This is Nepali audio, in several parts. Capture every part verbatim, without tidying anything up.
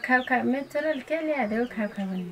खाऊ खाऊ मैं चलो क्या ले आते हो खाऊ खाऊ बनी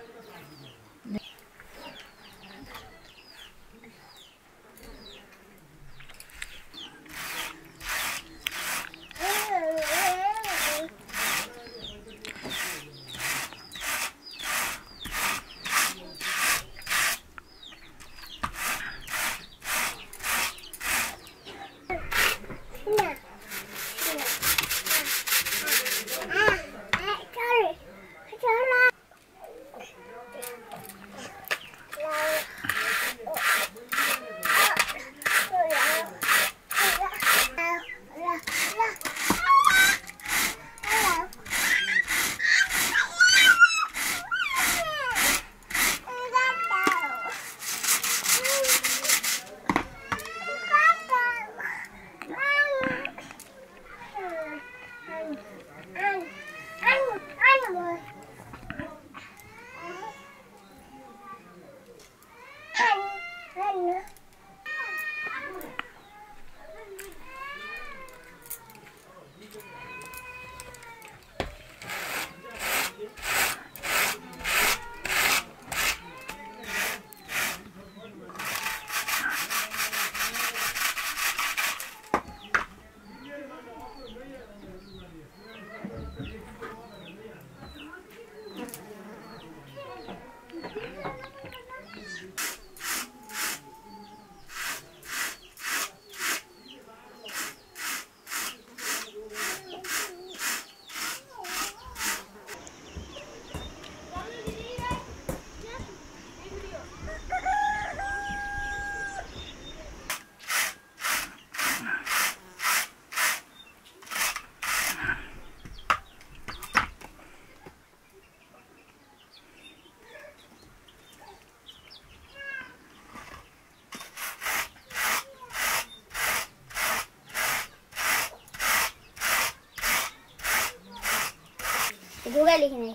गूगल लिखने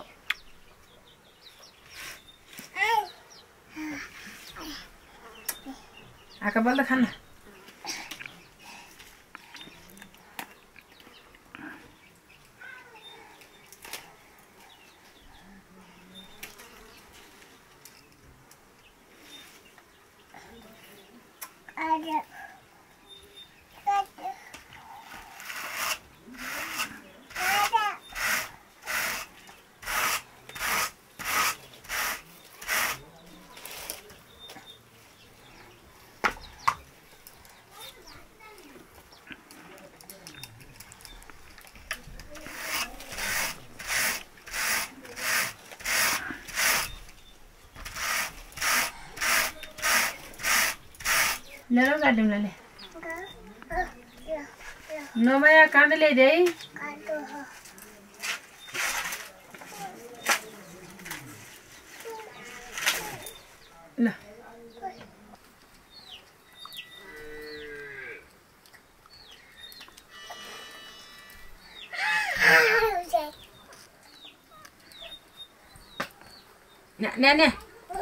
आका बल्ल खाना ले लो गाड़ी में ले नो भैया कांड ले जाई ला nè nè nè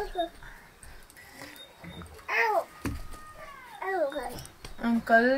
uncle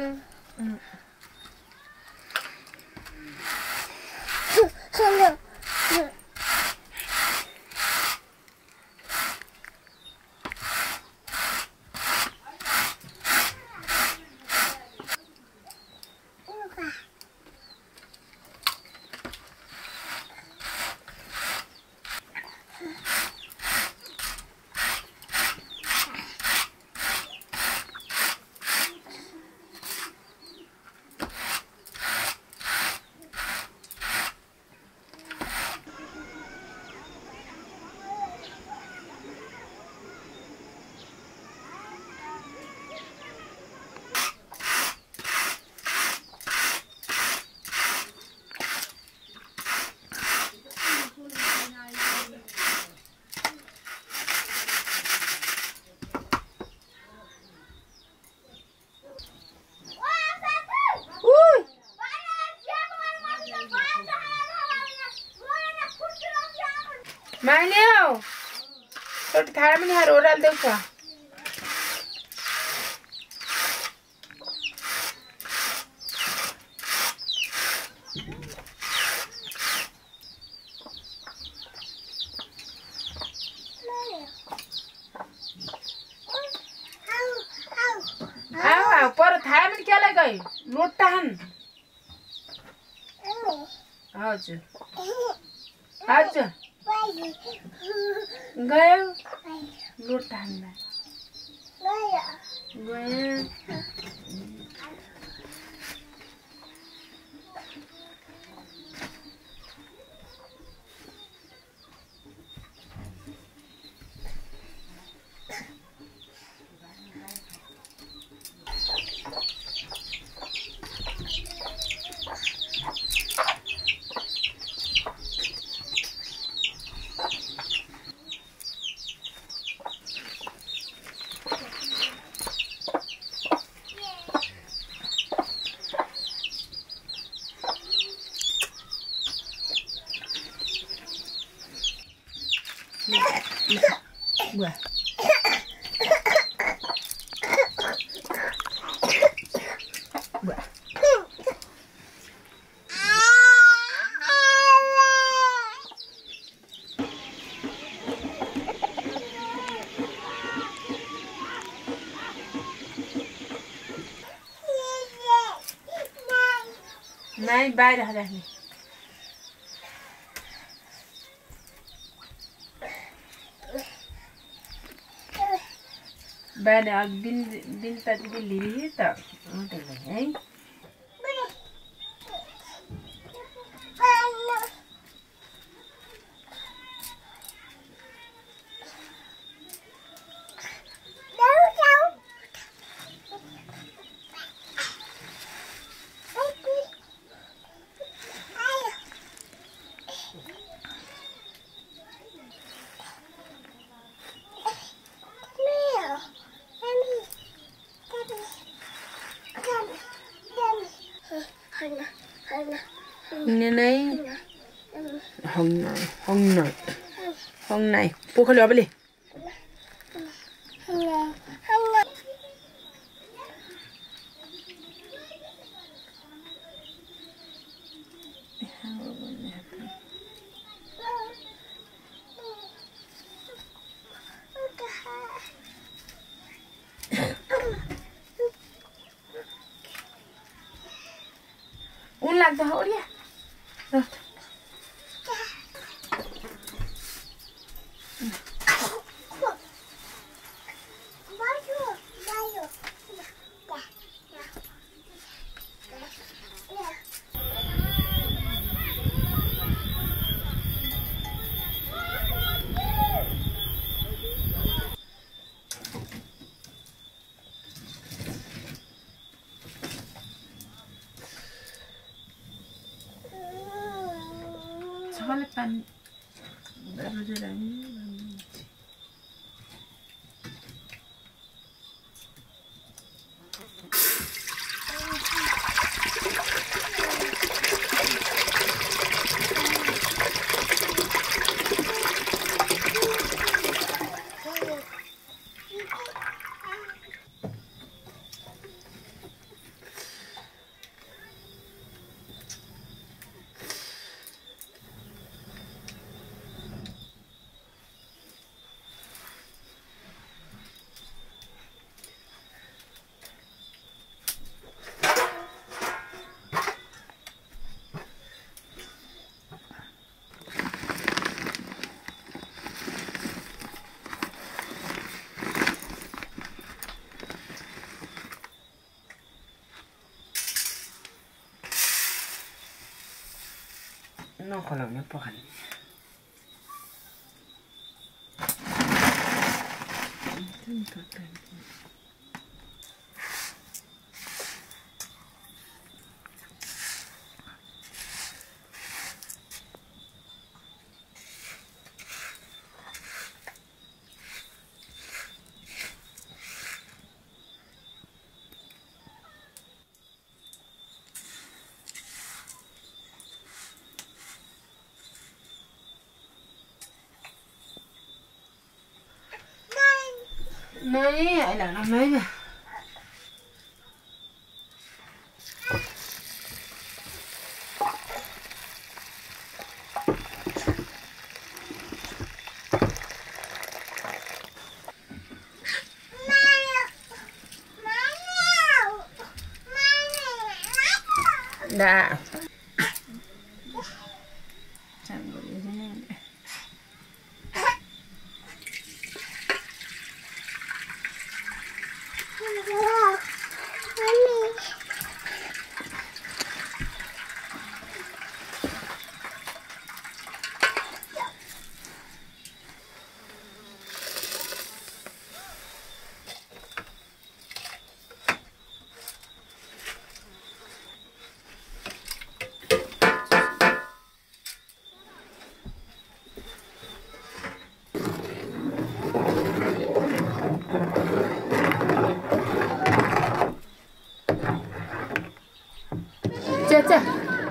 Maileo. So thara mani har oral dekha. पर थाहा पनि केलाई गई लोटा हन हजुर हजुर गयो लोटा हन गयो Buah. Buah. नहीं बाहर आ जाने बाहर अब दिन दिन तक भी ली तब उठे हैं Ini nih, hong hong nai, hong nai, pukul apa li? Un lag dah dia. Dah. Soalnya pan baru jalan no kalau nak pakai नहीं Alina नहीं Dah. Campur di sini. Caca.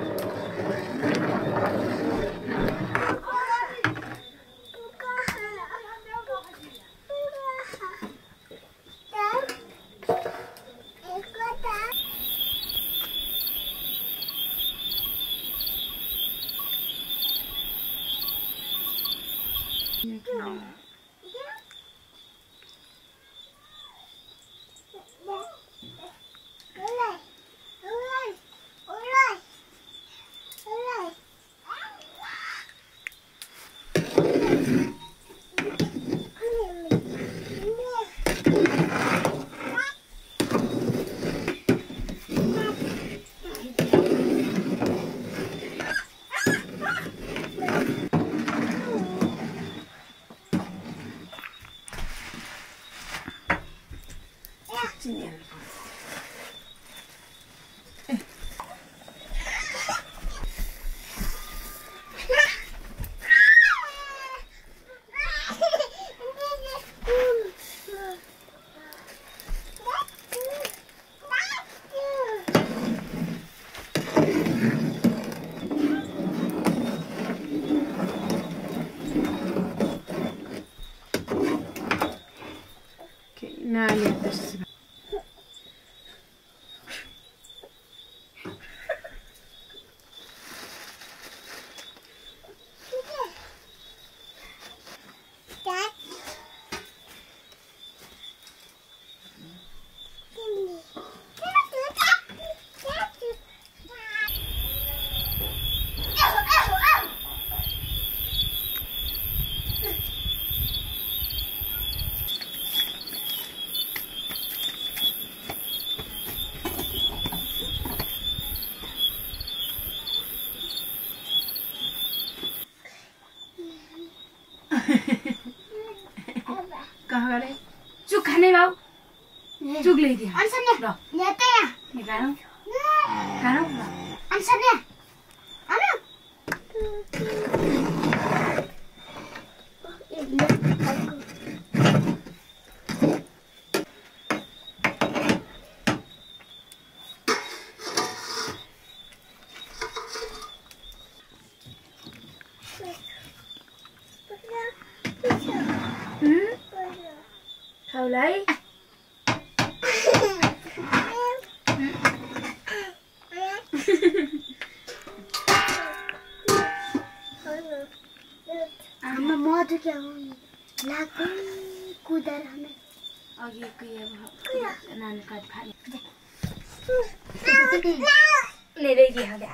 Nah, lihat terus. कहाँ गरे चुक खाने भाउ चुक ल्याइदियो अन्सन ने ल ल्याते यहाँ निकालौ खानु अन्सन ने अनु खाउलाई हाम्रो मधु क्या हो लाग्दै कुदार हमें अघि कुया नानी काट फाले ले ले दिया दे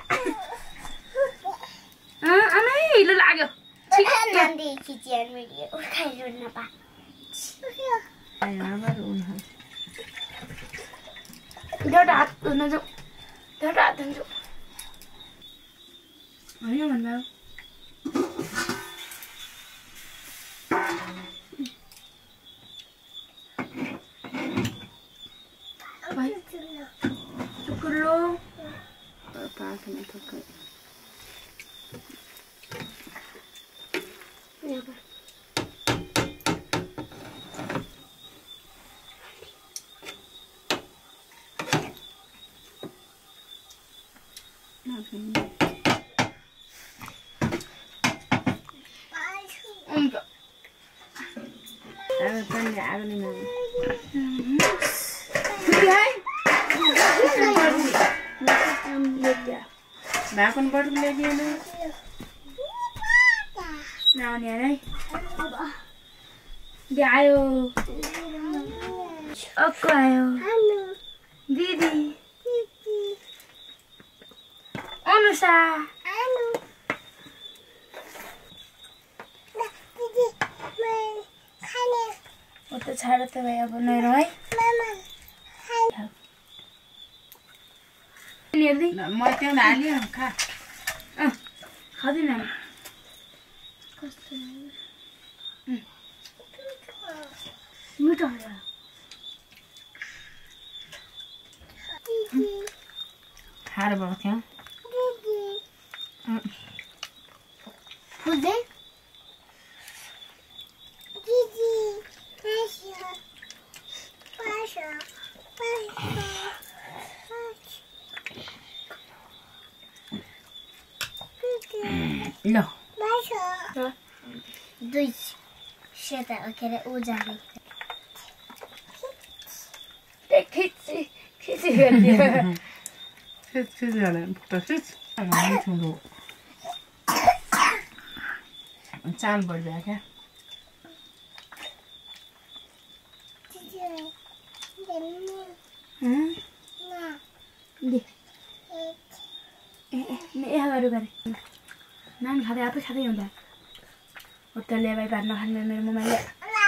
अ आमै हिलो लाग्यो ठीक है नन्दी खिचियन मेरी उठाइ रोन पा आमार उन एउटा हात धुन जाऊ एउटा हात धुन जाऊ हैन भन्दा भाइ चुकुलो पाक में थक Aku kan ya aku nih mau. Hai. Bà con bớt lên đi nữa. Nào nè đây. Đi ayo. Aku ayo. Didi. Anusha आनु दिदी मैं खाने वो त छाड त भाइ अब नै रह है मामा हेर्दै म त्यो हाल्यो खा अँ खाँदैन कस्तो मिठो हो दिदी खाएर भएको थियो दिदी अँ, बुझ्दै दिदी पासा पासा पासा ल पासा दुई सेता के अरे ऊ जाने ए खिची खिची गरिदियो खिच खिच हाल्यो त खिच ठुलो चाल बढिदियो क्या दिदी देम्ने हँ ना दे एक ए ए ए गरौँ गरे नानी खाँदै आफै खाँदै हुँदा होटलले भाइ भात नखाने मेरो मम्मीले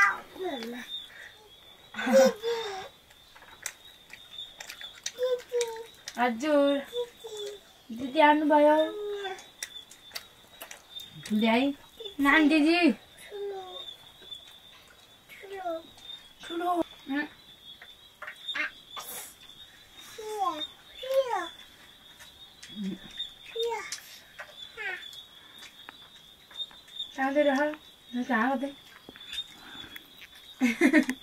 हजुर दिदी आउनुभयो ल्याइ नानी दिदी ठुलो ठुलो ठुलो Here, here, here. आउँदै रह कहाँ आउँदै